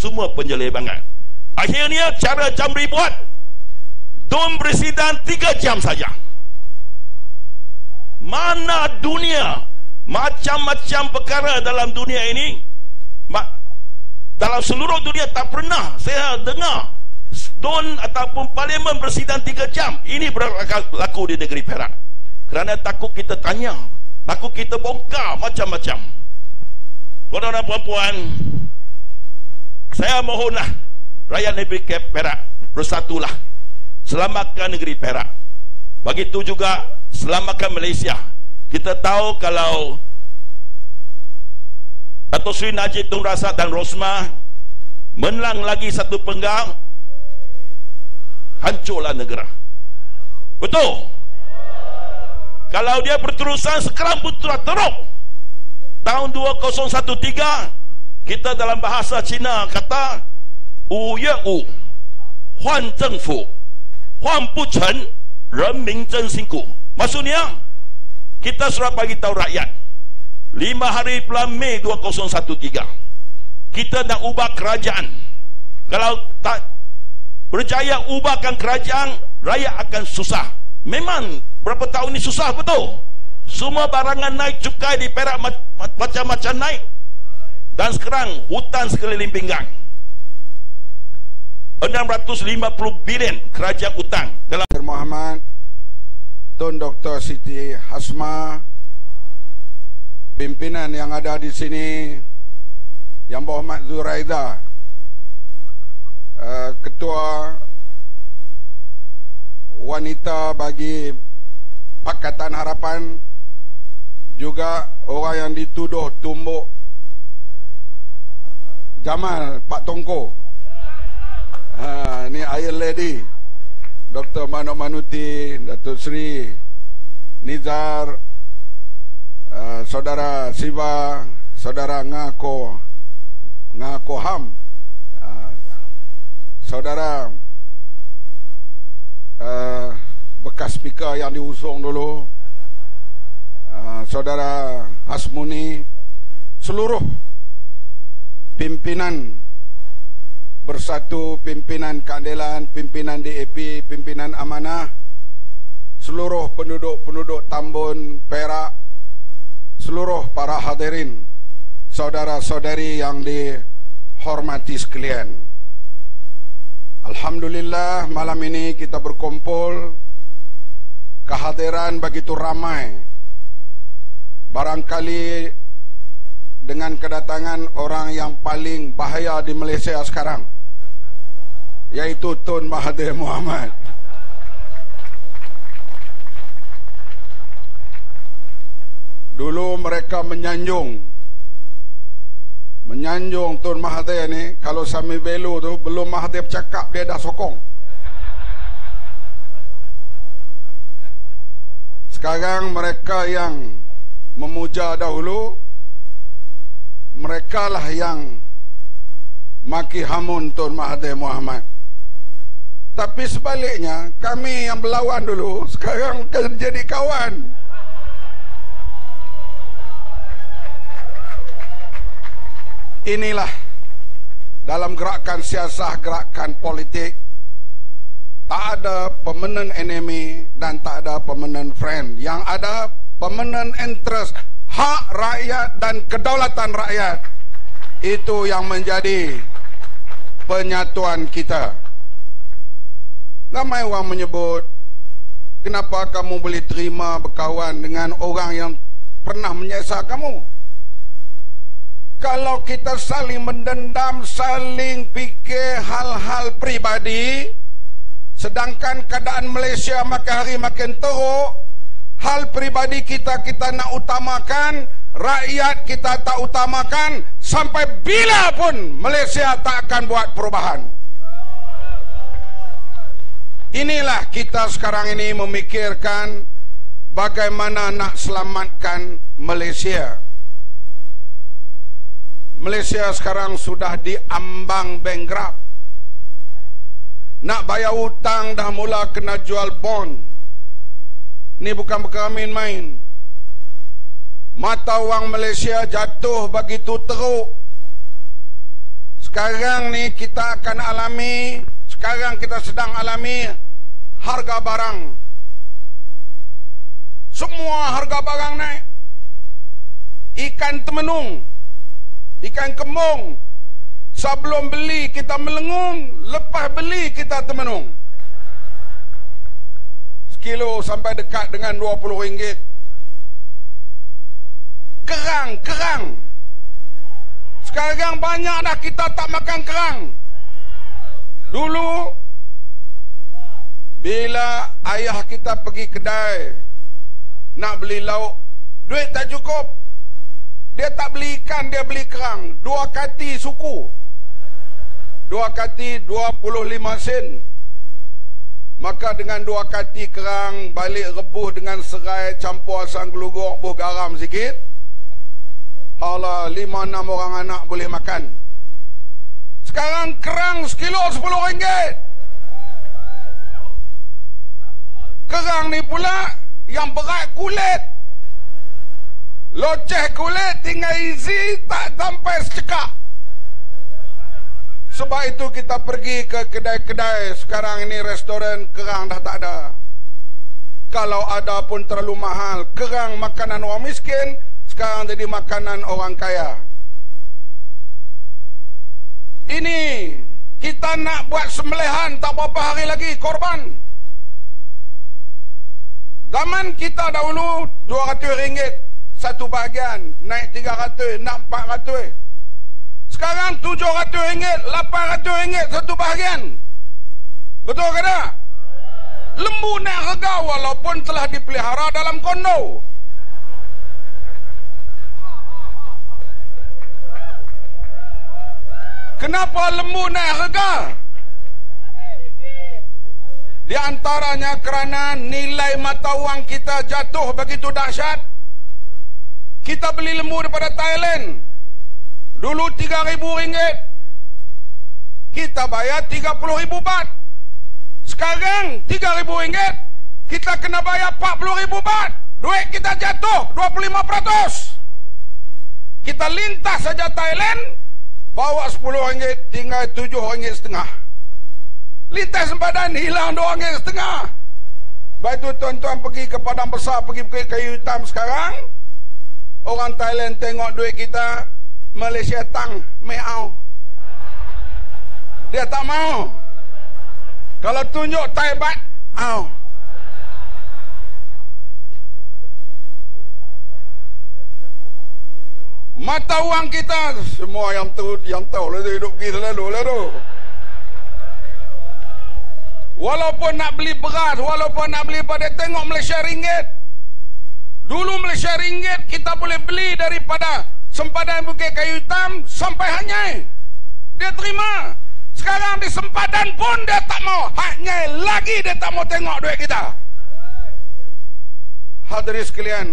semua penyelebangan. Akhirnya cara Jamri buat, Dun Presiden 3 jam saja. Mana dunia, macam-macam perkara dalam dunia ini, dalam seluruh dunia tak pernah saya dengar Dun ataupun Parlimen bersidang 3 jam. Ini berlaku di negeri Perak. Kerana takut kita tanya, takut kita bongkar macam-macam. Tuan-tuan dan puan-puan, saya mohonlah rakyat negeri Perak, bersatulah, selamatkan negeri Perak. Begitu juga selamatkan Malaysia. Kita tahu kalau Dato' Sri Najib Tun Razak dan Rosmah menang lagi satu penggal, hancurlah negara. Betul? Kalau dia berterusan sekarang putra teruk, tahun 2013 kita dalam bahasa Cina kata 5月5换政府换不成人民真辛苦. Maksudnya kita sudah bagi tahu rakyat 5 hari bulan Mei 2013 kita nak ubah kerajaan. Kalau tak berjaya ubahkan kerajaan, rakyat akan susah. Memang berapa tahun ini susah, betul? Semua barangan naik, cukai di Perak macam-macam naik. Dan sekarang hutan sekeliling pinggang 650 bilion kerajaan hutang dalam Muhammad Tun Dr. Siti Hasma, pimpinan yang ada di sini, Yang Berhormat Zuraida, Ketua Wanita bagi Pakatan Harapan, juga orang yang dituduh tumbuk Jamal Pak Tongko, ni Iron Lady, Dr. Manok Manuti, Datuk Sri Nizar, Saudara Siva, Saudara Ngako Ham, Saudara bekas speaker yang diusung dulu, Saudara Hasmuni, seluruh pimpinan Bersatu, pimpinan Keadilan, pimpinan DAP, pimpinan Amanah, seluruh penduduk-penduduk Tambun, Perak, seluruh para hadirin, saudara-saudari yang dihormati sekalian. Alhamdulillah, malam ini kita berkumpul, kehadiran begitu ramai. Barangkali dengan kedatangan orang yang paling bahaya di Malaysia sekarang, yaitu Tun Mahathir Mohamad. Dulu mereka menyanjung Tun Mahathir ni, kalau Sami Belu tu belum Mahathir bercakap dia dah sokong. Sekarang mereka yang memuja dahulu, mereka lah yang maki hamun Tun Mahathir Mohamad. Tapi sebaliknya, kami yang berlawan dulu sekarang jadi kawan. Inilah dalam gerakan siasat, gerakan politik, tak ada permanent enemy dan tak ada permanent friend. Yang ada permanent interest, hak rakyat dan kedaulatan rakyat. Itu yang menjadi penyatuan kita. Ramai orang menyebut, kenapa kamu boleh terima berkawan dengan orang yang pernah menyiksa kamu? Kalau kita saling mendendam, saling fikir hal-hal pribadi, sedangkan keadaan Malaysia makin hari makin teruk, hal pribadi kita nak utamakan, rakyat kita tak utamakan, sampai bila pun Malaysia tak akan buat perubahan. Inilah kita sekarang ini memikirkan bagaimana nak selamatkan Malaysia. Malaysia sekarang sudah diambang bankrupt. Nak bayar hutang dah mula kena jual bond. Ni bukan perkara main-main. Mata wang Malaysia jatuh begitu teruk. Sekarang ni kita akan alami, sekarang kita sedang alami harga barang. Semua harga barang naik. Ikan temenung, ikan kembung, sebelum beli kita melengung, lepas beli kita temenung. Sekilo sampai dekat dengan RM20. Kerang. Sekarang banyak dah kita tak makan kerang. Dulu bila ayah kita pergi kedai nak beli lauk, duit tak cukup, dia tak beli ikan, dia beli kerang. 2 kati suku, 2 kati 25 sen. Maka dengan 2 kati kerang, balik rebus dengan serai, campur asam geluguk, buh garam sikit, hala 5-6 orang anak boleh makan. Sekarang kerang sekilo RM10. Kerang ni pula yang berat kulit, loceh kulit, tinggal isi tak sampai secekak. Sebab itu kita pergi ke kedai-kedai. Sekarang ini restoran kerang dah tak ada. Kalau ada pun terlalu mahal. Kerang makanan orang miskin, sekarang jadi makanan orang kaya. Ini kita nak buat sembelihan tak berapa hari lagi, korban. Zaman kita dahulu RM200 satu bahagian, naik RM300, nak RM400. Sekarang RM700, RM800 satu bahagian. Betul ke tak? Lembu naik harga walaupun telah dipelihara dalam kondo. Kenapa lembu naik harga? Di antaranya kerana nilai mata wang kita jatuh begitu dahsyat. Kita beli lembu daripada Thailand, dulu RM3,000, kita bayar RM30,000 baht. Sekarang RM3,000, kita kena bayar RM40,000 baht. Duit kita jatuh 25%. Kita lintas saja Thailand, bawa RM10, tinggal RM7,5. Lintas sempadan hilang RM2,5. Baik tu tuan-tuan pergi ke Padang Besar, pergi ke Kayu Hitam sekarang, orang Thailand tengok duit kita, Malaysia tang, meau. Dia tak mau. Kalau tunjuk Thai baht, au. Mata wang kita, semua yang tahu lah, hidup pergi selalu lah tu. Walaupun nak beli beras, walaupun nak beli pada, tengok Malaysia ringgit. Dulu Malaysia ringgit kita boleh beli daripada sempadan Bukit Kayu Hitam sampai Hanyai. Dia terima. Sekarang di sempadan pun dia tak mau. Hanyai lagi dia tak mau tengok duit kita. Hadirin sekalian,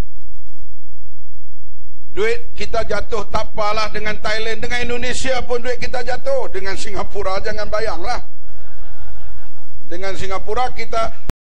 duit kita jatuh tak apalah dengan Thailand, dengan Indonesia pun duit kita jatuh. Dengan Singapura jangan bayanglah. Dengan Singapura kita